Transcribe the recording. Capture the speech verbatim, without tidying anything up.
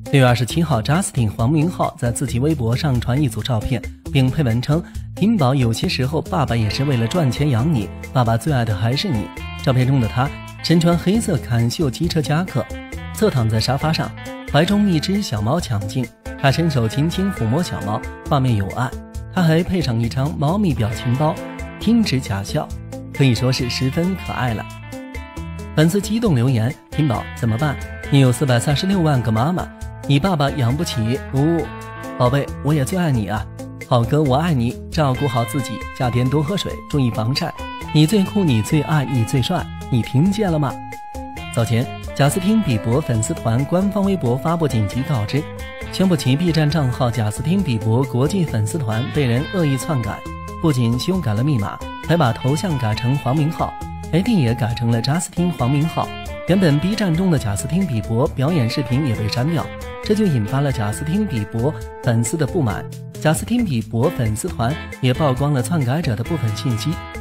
六月二十七号 ，Justin 黄明昊在自己微博上传一组照片，并配文称：“婷宝，有些时候爸爸也是为了赚钱养你，爸爸最爱的还是你。”照片中的他身穿黑色坎袖机车夹克，侧躺在沙发上，怀中一只小猫抢镜，他伸手轻轻抚摸小猫，画面有爱。他还配上一张猫咪表情包，听指假笑，可以说是十分可爱了。粉丝激动留言：“婷宝怎么办？你有四百三十六万个妈妈，你爸爸养不起，呜、哦，宝贝，我也最爱你啊！好哥，我爱你，照顾好自己，夏天多喝水，注意防晒。你最酷，你最爱，你最帅，你听见了吗？”早前，贾斯汀比伯粉丝团官方微博发布紧急告知，宣布其 B 站账号贾斯汀比伯国际粉丝团被人恶意篡改，不仅修改了密码，还把头像改成黄明昊 ，I D 也改成了贾斯汀黄明昊。原本 B 站中的贾斯汀比伯表演视频也被删掉，这就引发了贾斯汀比伯粉丝的不满。贾斯汀比伯粉丝团也曝光了篡改者的部分信息，